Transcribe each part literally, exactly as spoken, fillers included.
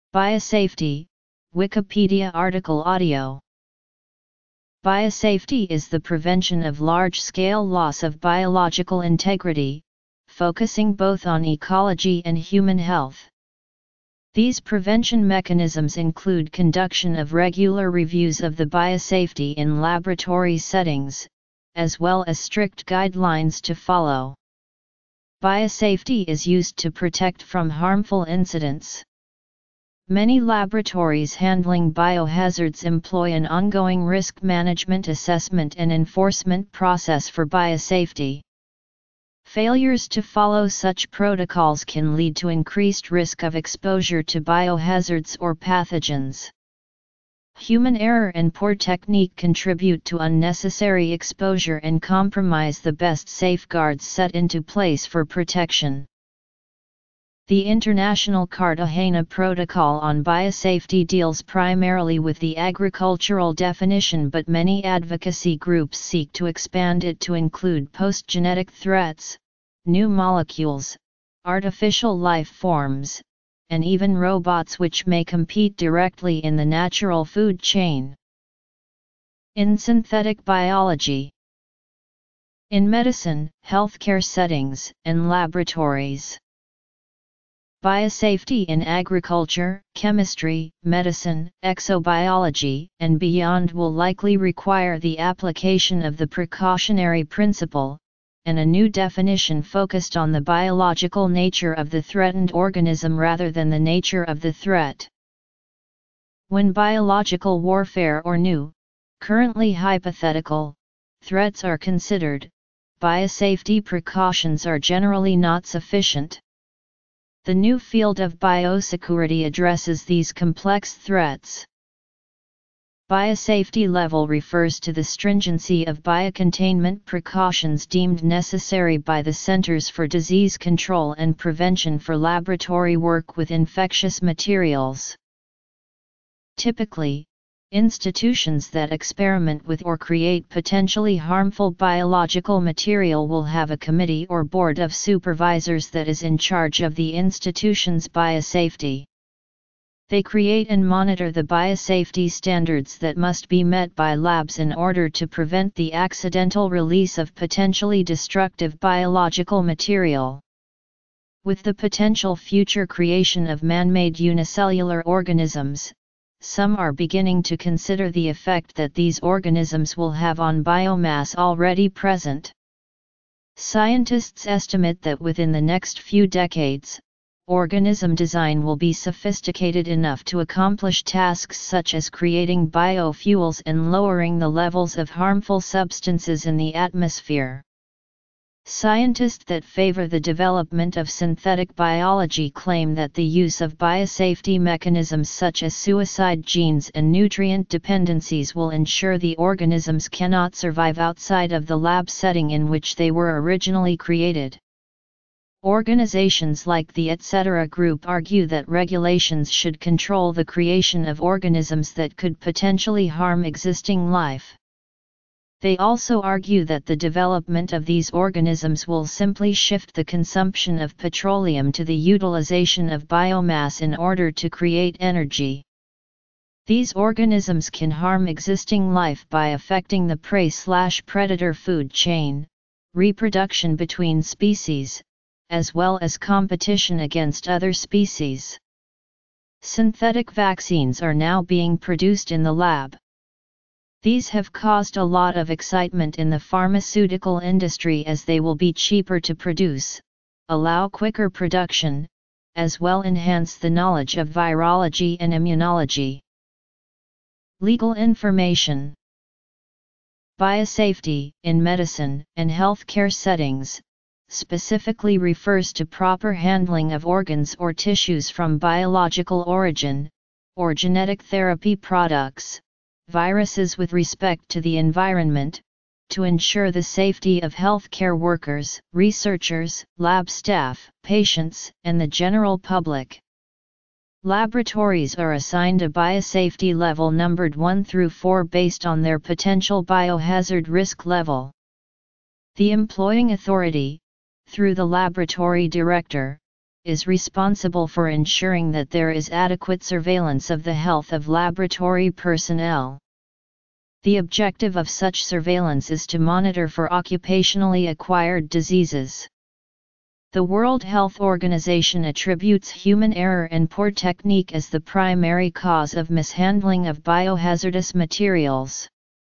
Biosafety, Wikipedia article audio. Biosafety is the prevention of large-scale loss of biological integrity, focusing both on ecology and human health. These prevention mechanisms include conduction of regular reviews of the biosafety in laboratory settings, as well as strict guidelines to follow. Biosafety is used to protect from harmful incidents. Many laboratories handling biohazards employ an ongoing risk management assessment and enforcement process for biosafety. Failures to follow such protocols can lead to increased risk of exposure to biohazards or pathogens. Human error and poor technique contribute to unnecessary exposure and compromise the best safeguards set into place for protection. The International Cartagena Protocol on Biosafety deals primarily with the agricultural definition, but many advocacy groups seek to expand it to include post-genetic threats, new molecules, artificial life forms, and even robots which may compete directly in the natural food chain. In synthetic biology, in medicine, healthcare settings, and laboratories. Biosafety in agriculture, chemistry, medicine, exobiology, and beyond will likely require the application of the precautionary principle, and a new definition focused on the biological nature of the threatened organism rather than the nature of the threat. When biological warfare or new, currently hypothetical, threats are considered, biosafety precautions are generally not sufficient. The new field of biosecurity addresses these complex threats. Biosafety level refers to the stringency of biocontainment precautions deemed necessary by the Centers for Disease Control and Prevention for laboratory work with infectious materials. Typically, institutions that experiment with or create potentially harmful biological material will have a committee or board of supervisors that is in charge of the institution's biosafety. They create and monitor the biosafety standards that must be met by labs in order to prevent the accidental release of potentially destructive biological material. With the potential future creation of man-made unicellular organisms, some are beginning to consider the effect that these organisms will have on biomass already present. Scientists estimate that within the next few decades, organism design will be sophisticated enough to accomplish tasks such as creating biofuels and lowering the levels of harmful substances in the atmosphere. Scientists that favor the development of synthetic biology claim that the use of biosafety mechanisms such as suicide genes and nutrient dependencies will ensure the organisms cannot survive outside of the lab setting in which they were originally created. Organizations like the et cetera Group argue that regulations should control the creation of organisms that could potentially harm existing life. They also argue that the development of these organisms will simply shift the consumption of petroleum to the utilization of biomass in order to create energy. These organisms can harm existing life by affecting the prey-slash-predator food chain, reproduction between species, as well as competition against other species. Synthetic vaccines are now being produced in the lab. These have caused a lot of excitement in the pharmaceutical industry as they will be cheaper to produce, allow quicker production, as well enhance the knowledge of virology and immunology. Legal information. Biosafety, in medicine and healthcare settings, specifically refers to proper handling of organs or tissues from biological origin, or genetic therapy products, viruses with respect to the environment, to ensure the safety of healthcare workers, researchers, lab staff, patients, and the general public. Laboratories are assigned a biosafety level numbered one through four based on their potential biohazard risk level. The employing authority, through the laboratory director, is responsible for ensuring that there is adequate surveillance of the health of laboratory personnel. The objective of such surveillance is to monitor for occupationally acquired diseases. The World Health Organization attributes human error and poor technique as the primary cause of mishandling of biohazardous materials.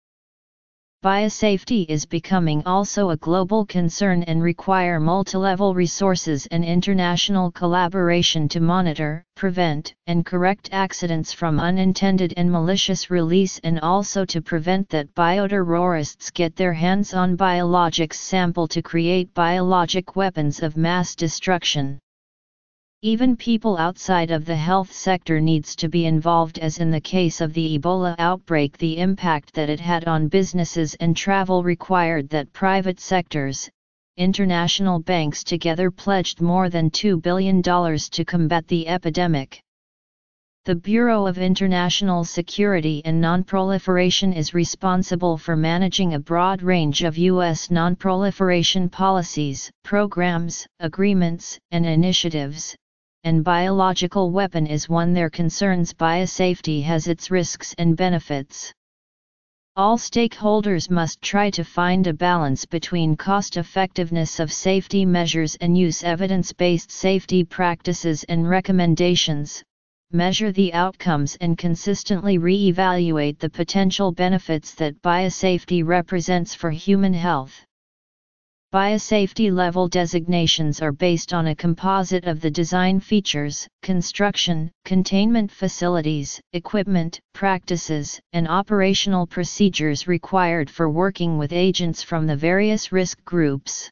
Biosafety is becoming also a global concern and require multilevel resources and international collaboration to monitor, prevent, and correct accidents from unintended and malicious release, and also to prevent that bioterrorists get their hands on biologics sample to create biologic weapons of mass destruction. Even people outside of the health sector needs to be involved, as in the case of the Ebola outbreak, the impact that it had on businesses and travel required that private sectors, international banks together pledged more than two billion dollars to combat the epidemic. The Bureau of International Security and Non-Proliferation is responsible for managing a broad range of U S non-proliferation policies, programs, agreements, and initiatives, and biological weapon is one there concerns. Biosafety has its risks and benefits. All stakeholders must try to find a balance between cost-effectiveness of safety measures and use evidence-based safety practices and recommendations, measure the outcomes and consistently re-evaluate the potential benefits that biosafety represents for human health. Biosafety level designations are based on a composite of the design features, construction, containment facilities, equipment, practices, and operational procedures required for working with agents from the various risk groups.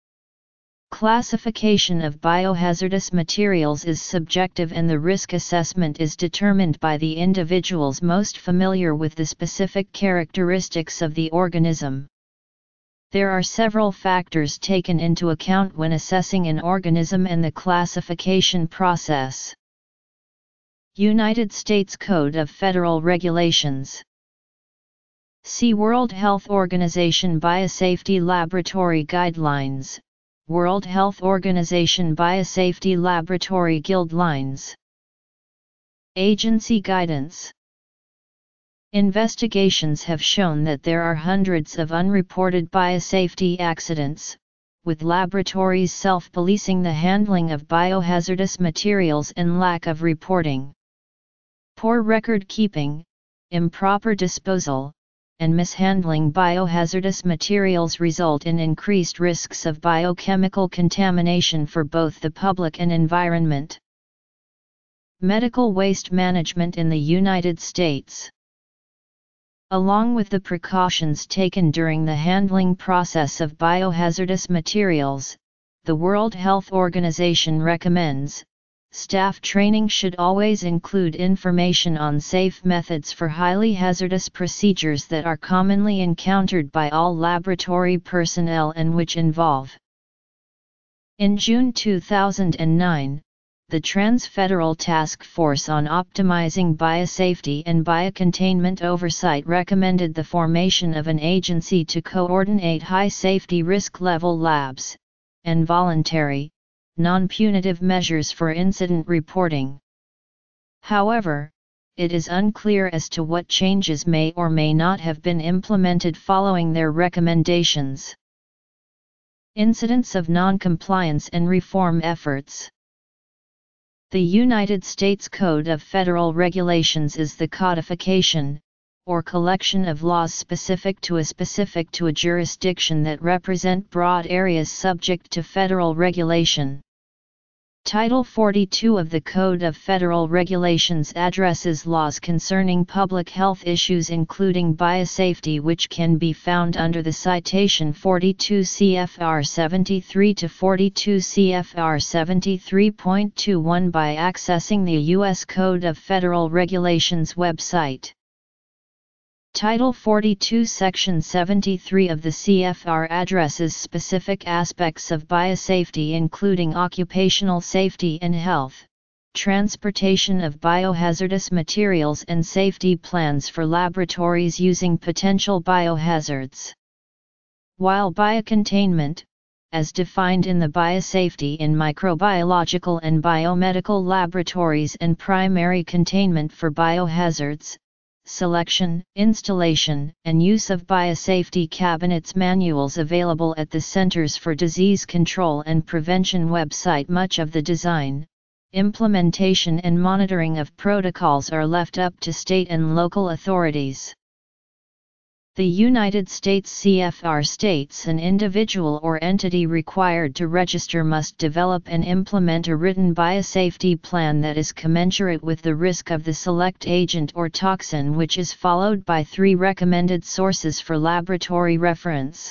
Classification of biohazardous materials is subjective, and the risk assessment is determined by the individuals most familiar with the specific characteristics of the organism. There are several factors taken into account when assessing an organism and the classification process. United States Code of Federal Regulations. See World Health Organization Biosafety Laboratory Guidelines, World Health Organization Biosafety Laboratory Guidelines. Agency Guidance. Investigations have shown that there are hundreds of unreported biosafety accidents, with laboratories self-policing the handling of biohazardous materials and lack of reporting. Poor record keeping, improper disposal, and mishandling biohazardous materials result in increased risks of biochemical contamination for both the public and environment. Medical waste management in the United States. Along with the precautions taken during the handling process of biohazardous materials, the World Health Organization recommends, staff training should always include information on safe methods for highly hazardous procedures that are commonly encountered by all laboratory personnel and which involve. In June two thousand nine, the Trans-Federal Task Force on Optimizing Biosafety and Biocontainment Oversight recommended the formation of an agency to coordinate high-safety risk-level labs, and voluntary, non-punitive measures for incident reporting. However, it is unclear as to what changes may or may not have been implemented following their recommendations. Incidents of non-compliance and reform efforts. The United States Code of Federal Regulations is the codification, or collection of laws specific to a specific to a jurisdiction that represent broad areas subject to federal regulation. Title forty-two of the Code of Federal Regulations addresses laws concerning public health issues including biosafety, which can be found under the citation forty-two C F R seventy-three to forty-two C F R seventy-three point twenty-one by accessing the U S Code of Federal Regulations website. Title forty-two Section seventy-three of the C F R addresses specific aspects of biosafety including occupational safety and health, transportation of biohazardous materials and safety plans for laboratories using potential biohazards. While biocontainment, as defined in the Biosafety in Microbiological and Biomedical Laboratories and Primary Containment for Biohazards, Selection, Installation, and Use of Biosafety Cabinets manuals available at the Centers for Disease Control and Prevention website. Much of the design, implementation and monitoring of protocols are left up to state and local authorities. The United States C F R states an individual or entity required to register must develop and implement a written biosafety plan that is commensurate with the risk of the select agent or toxin, which is followed by three recommended sources for laboratory reference.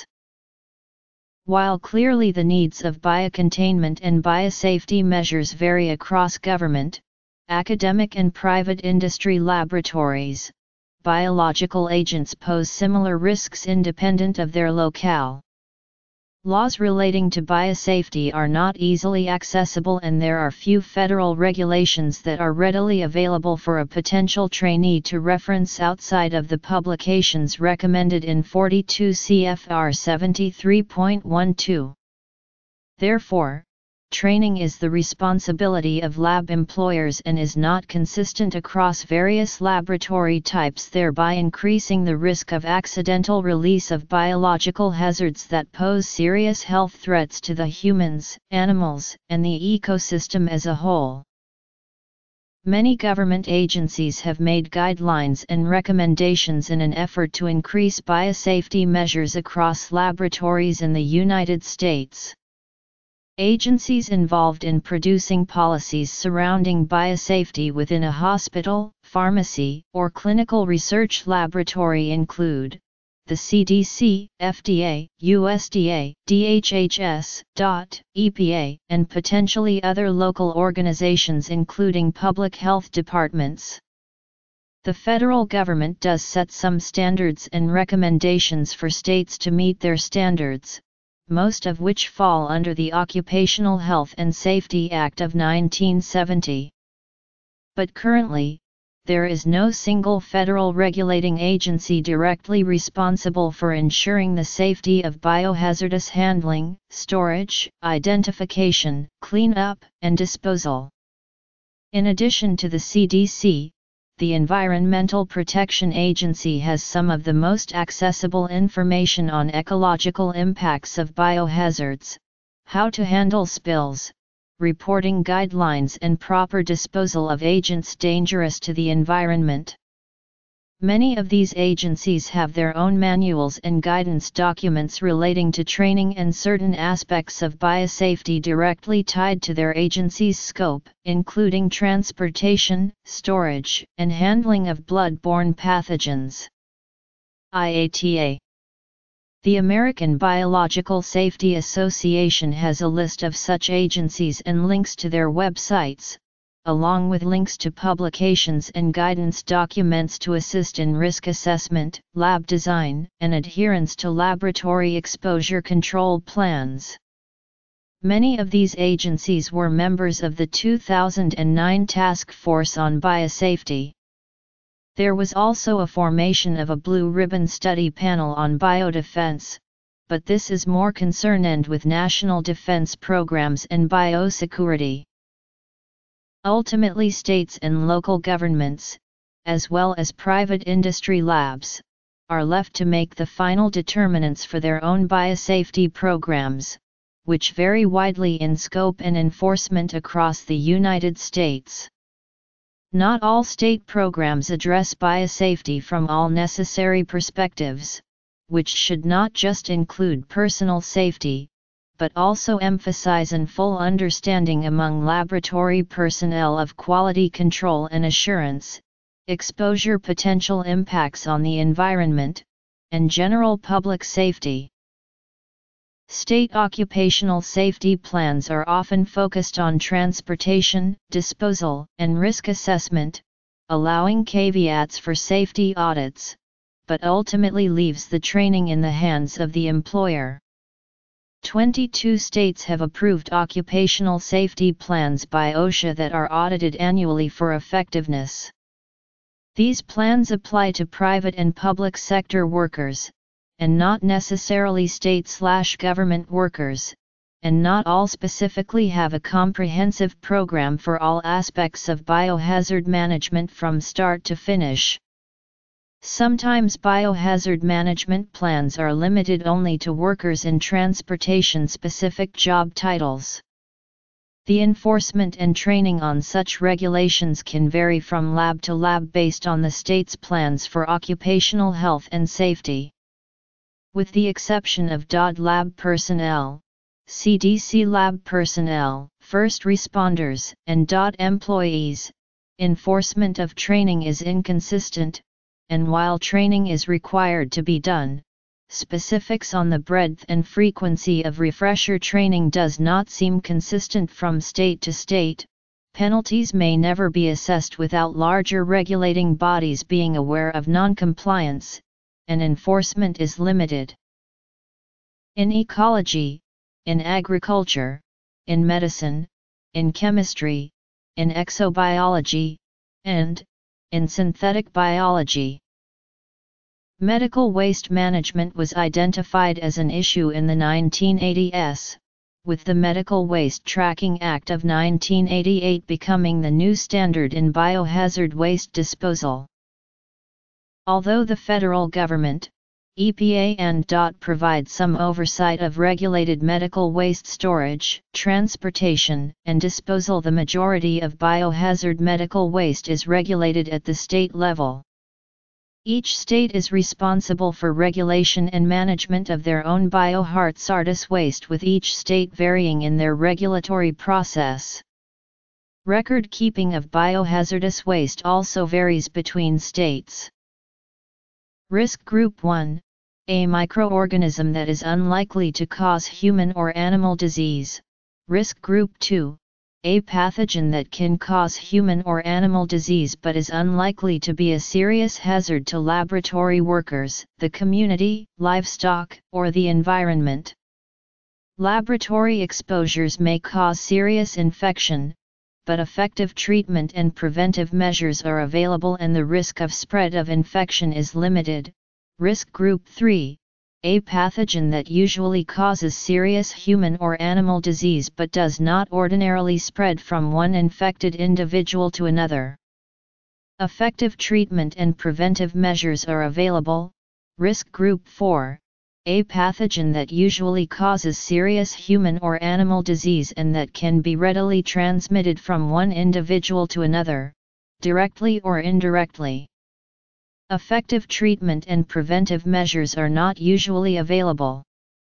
While clearly the needs of biocontainment and biosafety measures vary across government, academic and private industry laboratories, biological agents pose similar risks independent of their locale. Laws relating to biosafety are not easily accessible, and there are few federal regulations that are readily available for a potential trainee to reference outside of the publications recommended in forty-two C F R seventy-three point twelve. Therefore, training is the responsibility of lab employers and is not consistent across various laboratory types, thereby increasing the risk of accidental release of biological hazards that pose serious health threats to the humans, animals, and the ecosystem as a whole. Many government agencies have made guidelines and recommendations in an effort to increase biosafety measures across laboratories in the United States. Agencies involved in producing policies surrounding biosafety within a hospital, pharmacy, or clinical research laboratory include the C D C, F D A, U S D A, D H H S, D O T, E P A, and potentially other local organizations including public health departments. The federal government does set some standards and recommendations for states to meet their standards, most of which fall under the Occupational Health and Safety Act of nineteen seventy. But currently, there is no single federal regulating agency directly responsible for ensuring the safety of biohazardous handling, storage, identification, cleanup, and disposal. In addition to the C D C, the Environmental Protection Agency has some of the most accessible information on ecological impacts of biohazards, how to handle spills, reporting guidelines, and proper disposal of agents dangerous to the environment. Many of these agencies have their own manuals and guidance documents relating to training and certain aspects of biosafety directly tied to their agency's scope, including transportation, storage, and handling of blood-borne pathogens. I A T A. The American Biological Safety Association has a list of such agencies and links to their websites, along with links to publications and guidance documents to assist in risk assessment, lab design, and adherence to laboratory exposure control plans. Many of these agencies were members of the two thousand nine Task Force on Biosafety. There was also a formation of a Blue Ribbon Study Panel on Biodefense, but this is more concerned with national defense programs and biosecurity. Ultimately, states and local governments, as well as private industry labs, are left to make the final determinants for their own biosafety programs, which vary widely in scope and enforcement across the United States. Not all state programs address biosafety from all necessary perspectives, which should not just include personal safety, but also emphasize a full understanding among laboratory personnel of quality control and assurance, exposure potential impacts on the environment, and general public safety. State occupational safety plans are often focused on transportation, disposal, and risk assessment, allowing caveats for safety audits, but ultimately leaves the training in the hands of the employer. twenty-two states have approved occupational safety plans by OSHA that are audited annually for effectiveness. These plans apply to private and public sector workers, and not necessarily state-slash-government workers, and not all specifically have a comprehensive program for all aspects of biohazard management from start to finish. Sometimes biohazard management plans are limited only to workers in transportation-specific job titles. The enforcement and training on such regulations can vary from lab to lab based on the state's plans for occupational health and safety. With the exception of D O D lab personnel, C D C lab personnel, first responders, and D O D employees, enforcement of training is inconsistent, and while training is required to be done, specifics on the breadth and frequency of refresher training does not seem consistent from state to state. Penalties may never be assessed without larger regulating bodies being aware of non-compliance, and enforcement is limited. In ecology, in agriculture, in medicine, in chemistry, in exobiology, and in synthetic biology. Medical waste management was identified as an issue in the nineteen eighties, with the Medical Waste Tracking Act of nineteen eighty-eight becoming the new standard in biohazard waste disposal. Although the federal government, E P A and D O T provide some oversight of regulated medical waste storage, transportation, and disposal, the majority of biohazard medical waste is regulated at the state level. Each state is responsible for regulation and management of their own biohazardous waste, with each state varying in their regulatory process. Record keeping of biohazardous waste also varies between states. Risk Group one, a microorganism that is unlikely to cause human or animal disease. Risk Group two, a pathogen that can cause human or animal disease but is unlikely to be a serious hazard to laboratory workers, the community, livestock, or the environment. Laboratory exposures may cause serious infection, but effective treatment and preventive measures are available and the risk of spread of infection is limited. Risk Group three, a pathogen that usually causes serious human or animal disease but does not ordinarily spread from one infected individual to another. Effective treatment and preventive measures are available. Risk Group four, a pathogen that usually causes serious human or animal disease and that can be readily transmitted from one individual to another, directly or indirectly. Effective treatment and preventive measures are not usually available.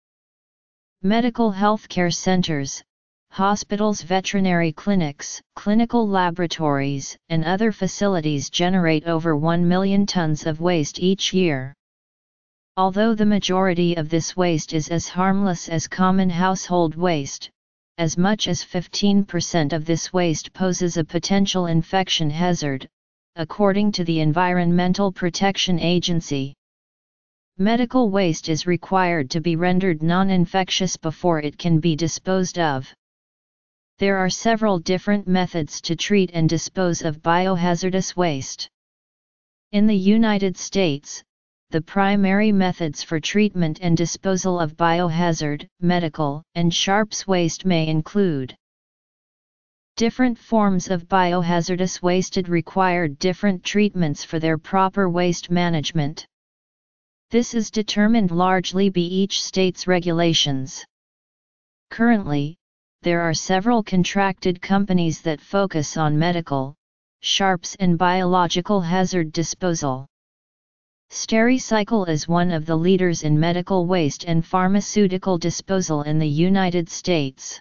Medical healthcare centers, hospitals, veterinary clinics, clinical laboratories, and other facilities generate over one million tons of waste each year. Although the majority of this waste is as harmless as common household waste, as much as fifteen percent of this waste poses a potential infection hazard, according to the Environmental Protection Agency. Medical waste is required to be rendered non-infectious before it can be disposed of. There are several different methods to treat and dispose of biohazardous waste. In the United States, the primary methods for treatment and disposal of biohazard, medical, and sharps waste may include: different forms of biohazardous waste require different treatments for their proper waste management. This is determined largely by each state's regulations. Currently, there are several contracted companies that focus on medical, sharps and biological hazard disposal. Stericycle is one of the leaders in medical waste and pharmaceutical disposal in the United States.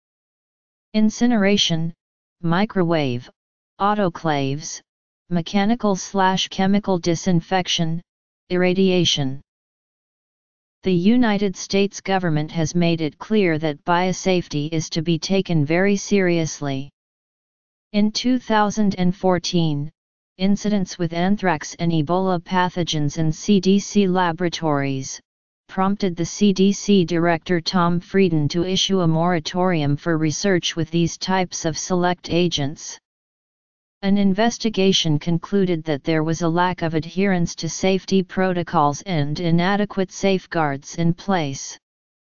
Incineration, microwave, autoclaves, mechanical/chemical disinfection, irradiation. The United States government has made it clear that biosafety is to be taken very seriously. In two thousand fourteen, incidents with anthrax and Ebola pathogens in C D C laboratories prompted the C D C Director Tom Frieden to issue a moratorium for research with these types of select agents. An investigation concluded that there was a lack of adherence to safety protocols and inadequate safeguards in place.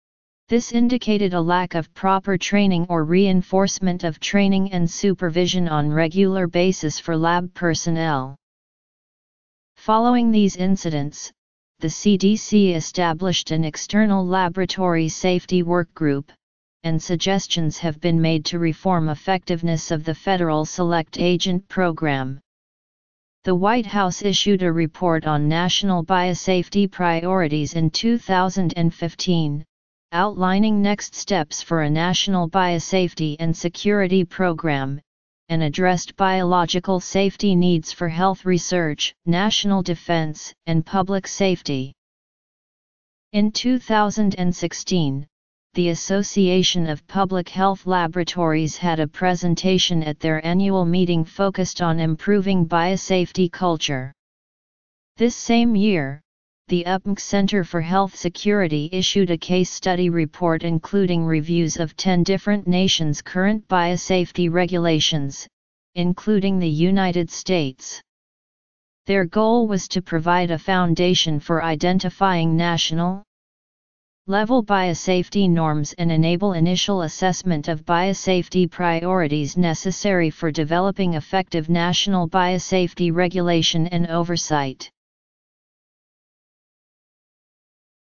This indicated a lack of proper training or reinforcement of training and supervision on regular basis for lab personnel. Following these incidents, the C D C established an external laboratory safety work group, and suggestions have been made to reform effectiveness of the federal Select Agent Program. The White House issued a report on national biosafety priorities in two thousand fifteen, outlining next steps for a national biosafety and security program, and addressed biological safety needs for health research, national defense, and public safety. In two thousand sixteen, the Association of Public Health Laboratories had a presentation at their annual meeting focused on improving biosafety culture. This same year, the U P M C Center for Health Security issued a case study report including reviews of ten different nations' current biosafety regulations, including the United States. Their goal was to provide a foundation for identifying national level biosafety norms and enable initial assessment of biosafety priorities necessary for developing effective national biosafety regulation and oversight.